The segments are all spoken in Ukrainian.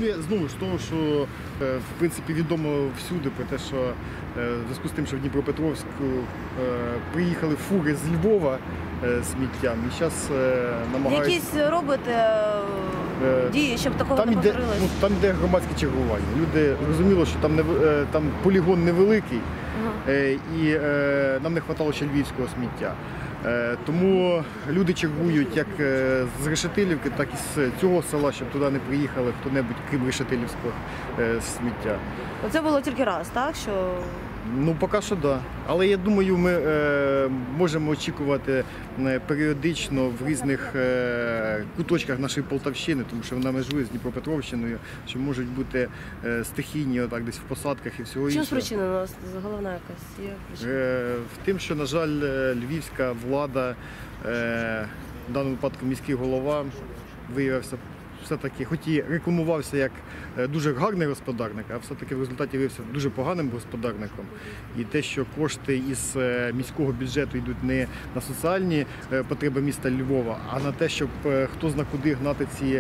Знову ж того, що в принципі відомо всюди про те, що в зв'язку з тим, що в Дніпропетровську приїхали фури з Львова з сміттям і зараз намагаються... Якісь робите дії, щоб такого не повторилось? Там йде громадське чергування. Люди зрозуміло, що там полігон невеликий, і нам не вистачало ще львівського сміття. Тому люди чергують як з Решетилівки, так і з цього села, щоб туди не приїхали хто-небудь, крім Решетилівського сміття. Оце було тільки раз, так? Ну, поки що так. Да. Але я думаю, ми можемо очікувати періодично в різних куточках нашої Полтавщини, тому що вона межує з Дніпропетровщиною, що можуть бути стихійні отак десь в посадках і всього іншого. Чим спричинена у нас головна якась є причина? В тим, що, на жаль, львівська влада, в даному випадку міський голова, виявився все-таки, хоч і рекламувався як дуже гарний господарник, а все-таки в результаті виявився дуже поганим господарником. І те, що кошти із міського бюджету йдуть не на соціальні потреби міста Львова, а на те, щоб хто зна куди гнати ці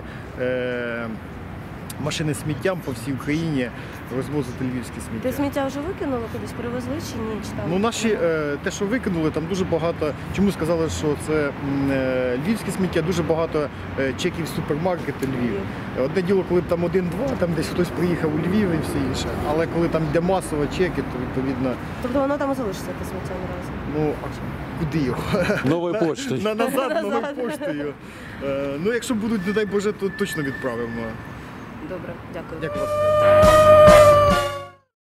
машини сміттям по всій Україні, розвозити львівське сміття. Ти сміття вже викинули кудись, привезли чи ні? Ну, те, що викинули, там дуже багато, чому сказали, що це львівське сміття, дуже багато чеків з супермаркету Львів. Одне діло, коли там один-два, там десь хтось приїхав у Львів і все інше, але коли там йде масово чеки, то відповідно... Тобто воно там і залишиться, те сміття наразі? Ну, а куди його? Новою поштою. Назад новою поштою. Ну, якщо будуть, не дай Боже, то точно відправимо. Добре, дякую. Дякую.